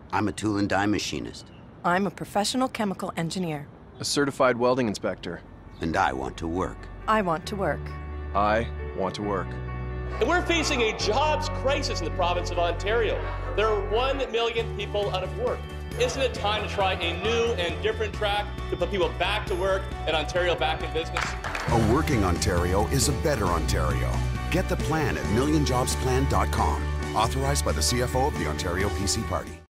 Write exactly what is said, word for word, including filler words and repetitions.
I'm a tool and die machinist. I'm a professional chemical engineer. A certified welding inspector. And I want to work. I want to work. I want to work. And we're facing a jobs crisis in the province of Ontario. There are one million people out of work. Isn't it time to try a new and different track to put people back to work and Ontario back in business? A working Ontario is a better Ontario. Get the plan at million jobs plan dot com. Authorized by the C F O of the Ontario P C Party.